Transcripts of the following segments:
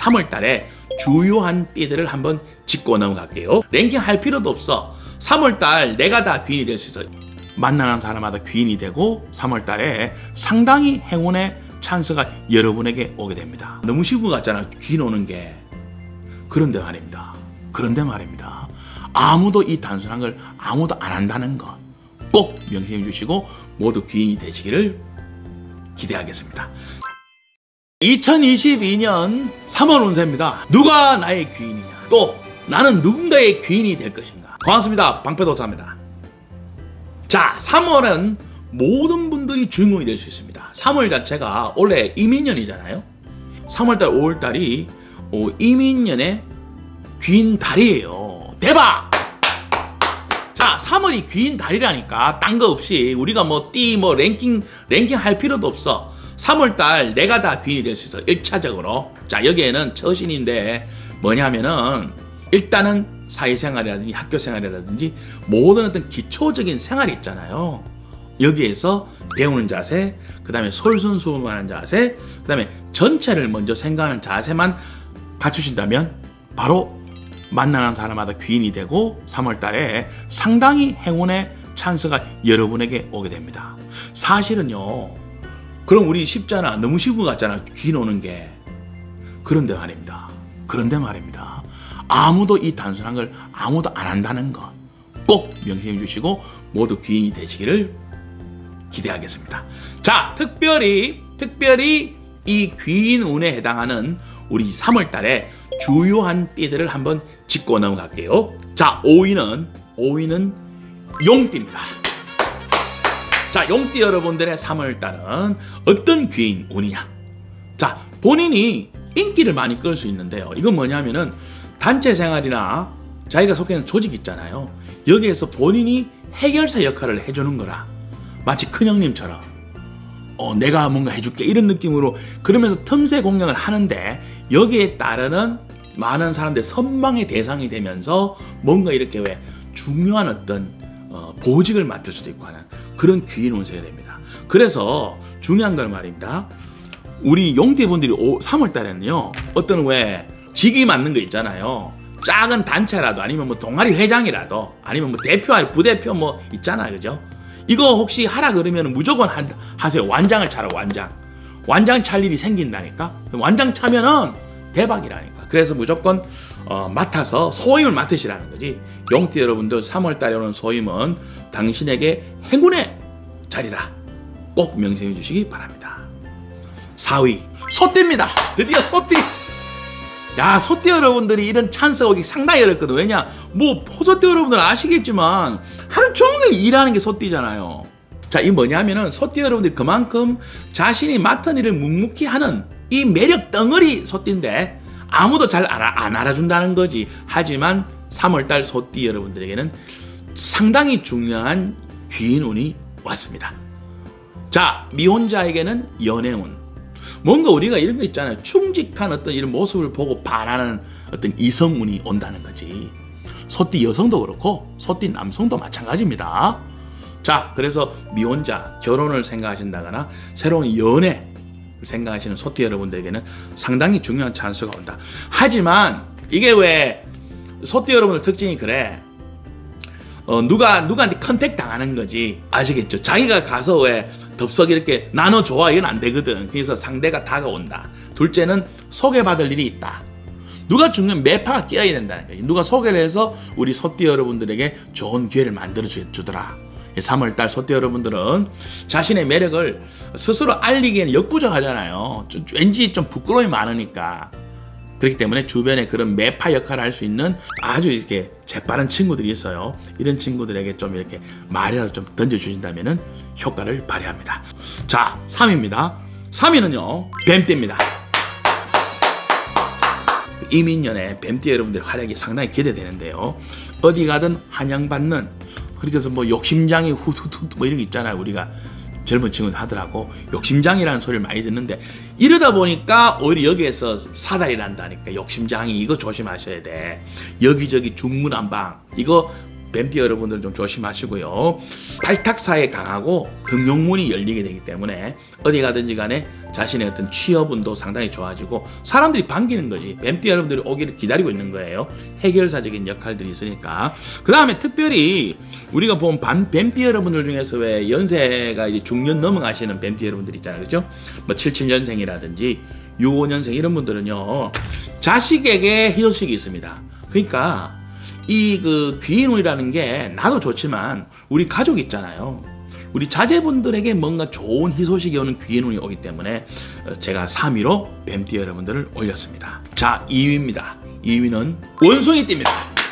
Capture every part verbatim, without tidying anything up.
삼월 달에 주요한 띠들을 한번 짚고 넘어갈게요. 랭킹 할 필요도 없어. 삼월 달 내가 다 귀인이 될 수 있어요. 만나는 사람마다 귀인이 되고 삼월 달에 상당히 행운의 찬스가 여러분에게 오게 됩니다. 너무 쉬운 것 같잖아, 귀인 오는 게. 그런데 말입니다. 그런데 말입니다. 아무도 이 단순한 걸 아무도 안 한다는 것 꼭 명심해 주시고 모두 귀인이 되시기를 기대하겠습니다. 이천이십이 년 삼월 운세입니다. 누가 나의 귀인이냐, 또 나는 누군가의 귀인이 될 것인가. 고맙습니다. 방패도사입니다. 자, 삼월은 모든 분들이 주인공이 될 수 있습니다. 삼월 자체가 원래 이민년이잖아요. 삼월달, 오월달이 이민년의 귀인 달이에요. 대박! 자, 삼월이 귀인 달이라니까 딴 거 없이 우리가 뭐 띠, 뭐 랭킹, 랭킹 할 필요도 없어. 삼월달 내가 다 귀인이 될 수 있어. 일 차적으로. 자, 여기에는 처신인데 뭐냐면은 일단은 사회생활이라든지 학교생활이라든지 모든 어떤 기초적인 생활이 있잖아요. 여기에서 배우는 자세, 그 다음에 솔선수범하는 자세, 그 다음에 전체를 먼저 생각하는 자세만 갖추신다면 바로 만나는 사람마다 귀인이 되고 삼월 달에 상당히 행운의 찬스가 여러분에게 오게 됩니다. 사실은요, 그럼 우리 쉽잖아. 너무 쉬운 것 같잖아, 귀인 오는 게. 그런데 말입니다. 그런데 말입니다. 아무도 이 단순한 걸 아무도 안 한다는 것 꼭 명심해 주시고 모두 귀인이 되시기를 기대하겠습니다. 자, 특별히 특별히 이 귀인 운에 해당하는 우리 삼월 달에 주요한 띠들을 한번 짚고 넘어갈게요. 자, 오 위는 오 위는 용띠입니다. 자, 용띠 여러분들의 삼월 달은 어떤 귀인 운이냐? 자, 본인이 인기를 많이 끌 수 있는데요. 이건 뭐냐면은 단체 생활이나 자기가 속해 있는 조직 있잖아요. 여기에서 본인이 해결사 역할을 해주는 거라. 마치 큰형님처럼 어, 내가 뭔가 해줄게 이런 느낌으로 그러면서 틈새 공략을 하는데 여기에 따르는 많은 사람들의 선망의 대상이 되면서 뭔가 이렇게 왜 중요한 어떤 어, 보직을 맡을 수도 있고 하는 그런 귀인 운세가 됩니다. 그래서 중요한 건 말입니다. 우리 용띠분들이 삼월 달에는요, 어떤 왜 직위 맡는 거 있잖아요. 작은 단체라도 아니면 뭐 동아리 회장이라도 아니면 뭐 대표, 부대표 뭐 있잖아요. 그죠? 이거 혹시 하라 그러면 무조건 하, 하세요. 완장을 차라, 완장. 완장 찰 일이 생긴다니까? 완장 차면은 대박이라니까. 그래서 무조건 어, 맡아서 소임을 맡으시라는 거지. 용띠 여러분들 삼월 달에 오는 소임은 당신에게 행운의 자리다. 꼭 명심해 주시기 바랍니다. 사 위 소띠입니다. 드디어 소띠. 야, 소띠 여러분들이 이런 찬스가 오기 상당히 어렵거든. 왜냐, 뭐 소띠 여러분들 아시겠지만 하루 종일 일하는 게 소띠잖아요. 자, 이 뭐냐면은 소띠 여러분들이 그만큼 자신이 맡은 일을 묵묵히 하는 이 매력 덩어리 소띠인데 아무도 잘 알아, 안 알아준다는 거지. 하지만 삼월달 소띠 여러분들에게는 상당히 중요한 귀인 운이 왔습니다. 자, 미혼자에게는 연애운. 뭔가 우리가 이런 거 있잖아요. 충직한 어떤 이런 모습을 보고 반하는 어떤 이성운이 온다는 거지. 소띠 여성도 그렇고 소띠 남성도 마찬가지입니다. 자, 그래서 미혼자, 결혼을 생각하신다거나 새로운 연애를 생각하시는 소띠 여러분들에게는 상당히 중요한 찬스가 온다. 하지만 이게 왜 소띠 여러분들 특징이 그래. 어, 누가 누구한테 컨택 당하는 거지. 아시겠죠? 자기가 가서 왜 덥석 이렇게 나눠줘야 이건 안 되거든. 그래서 상대가 다가온다. 둘째는 소개받을 일이 있다. 누가 중요한 매파가 끼어야 된다는 거지. 누가 소개를 해서 우리 소띠 여러분들에게 좋은 기회를 만들어 주더라. 삼월달 소띠 여러분들은 자신의 매력을 스스로 알리기에는 역부족하잖아요. 좀, 왠지 좀 부끄러움이 많으니까. 그렇기 때문에 주변에 그런 매파 역할을 할 수 있는 아주 이렇게 재빠른 친구들이 있어요. 이런 친구들에게 좀 이렇게 말이라도 좀 던져주신다면 효과를 발휘합니다. 자, 삼 위입니다. 삼 위는요, 뱀띠입니다. 이민년에 뱀띠 여러분들의 활약이 상당히 기대되는데요. 어디 가든 환영받는, 그래서 뭐 욕심장이 후두두 뭐 이런 게 있잖아요. 우리가 젊은 친구들 하더라고. 욕심장이라는 소리를 많이 듣는데 이러다 보니까 오히려 여기에서 사달이 난다니까. 욕심장이 이거 조심하셔야 돼. 여기저기 중문안방 이거 뱀띠 여러분들 좀 조심하시고요. 발탁사에 강하고 등용문이 열리게 되기 때문에 어디 가든지 간에 자신의 어떤 취업운도 상당히 좋아지고 사람들이 반기는 거지. 뱀띠 여러분들이 오기를 기다리고 있는 거예요. 해결사적인 역할들이 있으니까. 그 다음에 특별히 우리가 본 반, 뱀띠 여러분들 중에서 왜 연세가 이제 중년 넘어가시는 뱀띠 여러분들 있잖아요. 그죠? 뭐 칠십칠 년생이라든지 육십오 년생 이런 분들은요, 자식에게 희소식이 있습니다. 그러니까 이 그 귀인운이라는 게 나도 좋지만 우리 가족 있잖아요. 우리 자제분들에게 뭔가 좋은 희소식이 오는 귀인운이 오기 때문에 제가 삼 위로 뱀띠 여러분들을 올렸습니다. 자, 이 위입니다. 이 위는 원숭이띠입니다.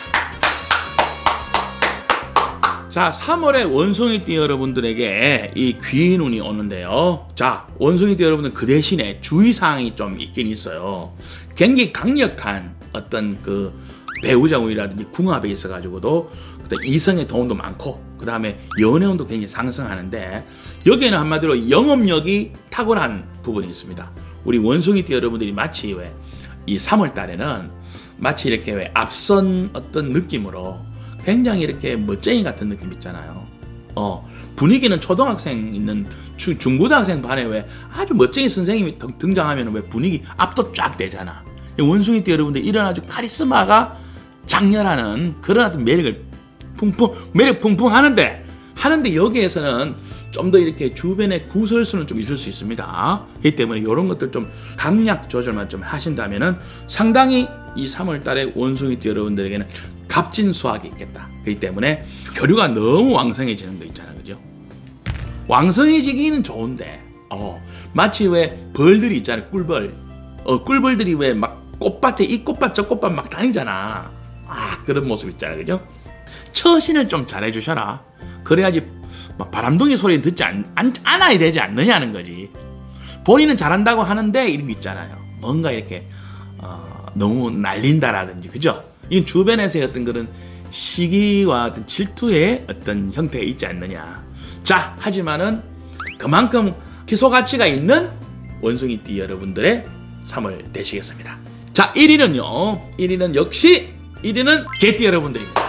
자, 삼월에 원숭이띠 여러분들에게 이 귀인운이 오는데요. 자, 원숭이띠 여러분들 그 대신에 주의사항이 좀 있긴 있어요. 굉장히 강력한 어떤 그 배우자 운이라든지 궁합에 있어가지고도 이성의 도움도 많고 그 다음에 연애운도 굉장히 상승하는데 여기에는 한마디로 영업력이 탁월한 부분이 있습니다. 우리 원숭이띠 여러분들이 마치 왜 이 삼월 달에는 마치 이렇게 왜 앞선 어떤 느낌으로 굉장히 이렇게 멋쟁이 같은 느낌 있잖아요. 어, 분위기는 초등학생 있는 주, 중고등학생 반에 왜 아주 멋쟁이 선생님이 등장하면 왜 분위기 압도 쫙 되잖아. 원숭이띠 여러분들 이런 아주 카리스마가 장렬하는 그런 어떤 매력을 풍풍 매력 풍풍 하는데 하는데 여기에서는 좀 더 이렇게 주변에 구설수는 좀 있을 수 있습니다. 이 때문에 이런 것들 좀 강약 조절만 좀 하신다면은 상당히 이 삼월 달에 원숭이띠 여러분들에게는 값진 수확이 있겠다. 그렇기 때문에 교류가 너무 왕성해지는 거 있잖아요, 그죠? 왕성해지기는 좋은데, 어 마치 왜 벌들이 있잖아요, 꿀벌. 어 꿀벌들이 왜 막 꽃밭에 이 꽃밭 저 꽃밭 막 다니잖아. 아, 그런 모습 있잖아요, 그죠? 처신을 좀 잘해주셔라. 그래야지 막 바람둥이 소리 듣지 않, 않, 않아야 되지 않느냐는 거지. 본인은 잘한다고 하는데 이런 거 있잖아요. 뭔가 이렇게 어, 너무 날린다라든지, 그죠? 이 주변에서의 어떤 그런 시기와 어떤 질투의 어떤 형태가 있지 않느냐. 자, 하지만은 그만큼 희소 가치가 있는 원숭이띠 여러분들의 삼월 되시겠습니다. 자, 일 위는요. 일 위는 역시 일 위는 개띠 여러분들입니다.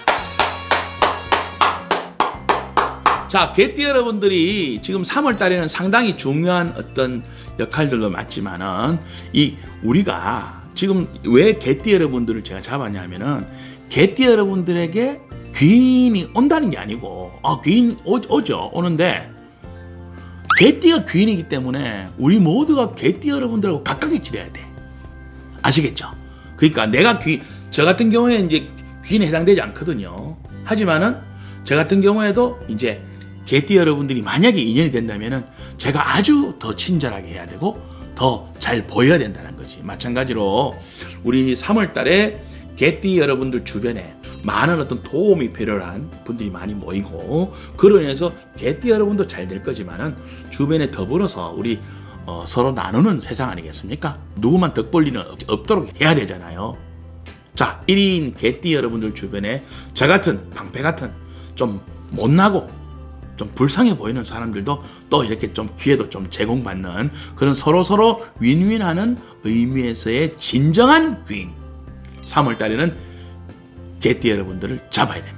자, 개띠 여러분들이 지금 삼월 달에는 상당히 중요한 어떤 역할들도 맞지만은 이 우리가 지금 왜 개띠 여러분들을 제가 잡았냐면은 개띠 여러분들에게 귀인이 온다는 게 아니고 아 귀인 오, 오죠 오는데 개띠가 귀인이기 때문에 우리 모두가 개띠 여러분들하고 가깝게 지내야 돼. 아시겠죠? 그러니까 내가 귀 저 같은 경우에 이제 귀인에 해당되지 않거든요. 하지만은 저 같은 경우에도 이제 개띠 여러분들이 만약에 인연이 된다면은 제가 아주 더 친절하게 해야 되고 더 잘 보여야 된다는 거지. 마찬가지로 우리 삼월 달에 개띠 여러분들 주변에 많은 어떤 도움이 필요한 분들이 많이 모이고 그로 인해서 개띠 여러분도 잘 될 거지만은 주변에 더불어서 우리 어, 서로 나누는 세상 아니겠습니까? 누구만 덕 볼 일은 없, 없도록 해야 되잖아요. 자, 일 위인 개띠 여러분들 주변에 저 같은 방패 같은 좀 못나고 좀 불쌍해 보이는 사람들도 또 이렇게 좀 기회도 좀 제공받는 그런 서로서로 윈윈하는 의미에서의 진정한 귀인. 삼월 달에는 개띠 여러분들을 잡아야 됩니다.